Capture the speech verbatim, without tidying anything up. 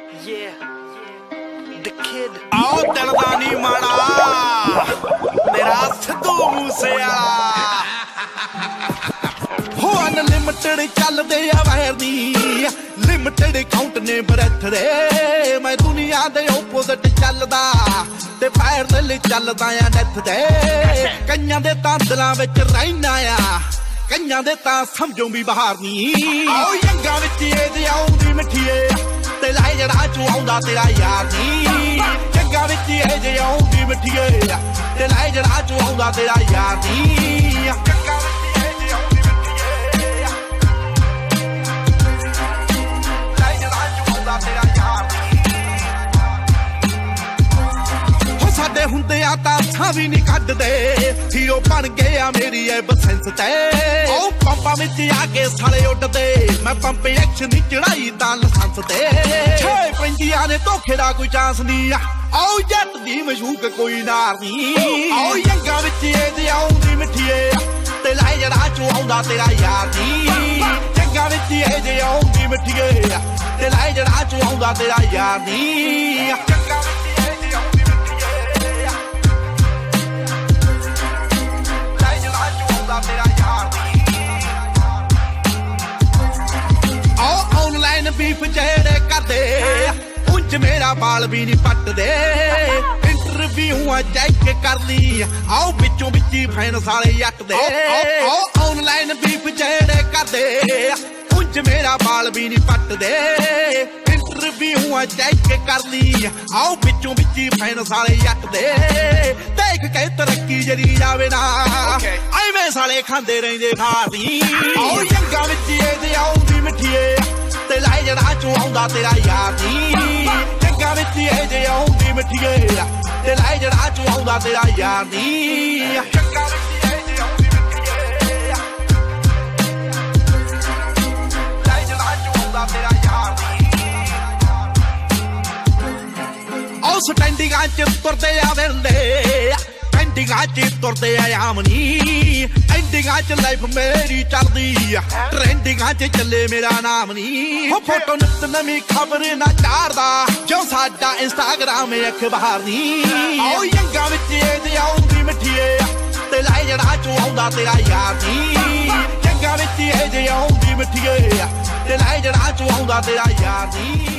आओ दलदानी माड़ा मेरा सिद्धू मूसेवाला हो अनलिमिटेड चलदे आ वैर दी लिमिटेड काउंट ने ब्रैथ दे मैं दुनिया दे ओपोजिट चलदा ते पैर दे चलदा आ डेथ दे कईयां दे तां दिलां विच रहिना आ कईयां दे तां समझों भी बाहर नी आओ यंगा विच ए आउंदी मिठीए ते लाई जड़ा चू आउंदा तेरा यार नी यंगा विच ए आउंदी मिठीए ते लाई जड़ा चू आउंदा तेरा यार नी साडे हुंदे आ तां सां भी नहीं कड्डदे हीरो बन गए आ मेरी ए बसेंस ते ओ पंपां विच आके साले उड्डदे मैं पंप एक्शन दी चढ़ाई तां लसंस ते छे पंजियां ने धोखे दा कोई चांस नहीं आओ जट दी मशूक कोई नार नहीं आओ यंगा विच ए आउंदी मिठीए ते लाई जड़ा चू आउंदा तेरा यार नी यंगा विच ए आउंदी मिठीए ते लाई जड़ा चू आउंदा तेरा यार नी ऑनलाइन बीफ जेड़े करदे उंज मेरा बाल भी नहीं पटदे इंटरव्यू चेक कर ली आओ बिचों बिची फैन सारे जट दे ऑनलाइन बीफ जेड़े करदे उंज मेरा बाल भी नहीं पटदे इंटरव्यू चेक कर ली आओ बिचों बिची फैन सारे जट दे देख के तरक्की जरी जावे ना एवें साले खांदे रहिंदे खादी आओ यंगा विच ए आउंदी मिठीए ते लाई जड़ा चू आउंदा तेरा यार नी यंगा विच ए आउंदी मिठीए ते लाई जड़ा चू आउंदा तेरा यार नी यंगा विच ए आउंदी मिठीए लाई जड़ा चू आउंदा तेरा यार नी ओ स्टैंडिंगां च तुरदे आ वेंदे एंडिंगां च तुरदे आ आमनी एंडिंगां च लाइफ मेरी चलदी ट्रेंडिंगां च चले मेरा नाम नी हो फोटो नित नवी खबर ना चारदा जो साडा इंस्टाग्राम अखबार नी आओ यंगा विच ए आउंदी मिठीए ते लाई जड़ा चू आउंदा तेरा यार नी यंगा विच ए आउंदी मिठीए ते लाई जड़ा चू आउंदा तेरा यार नी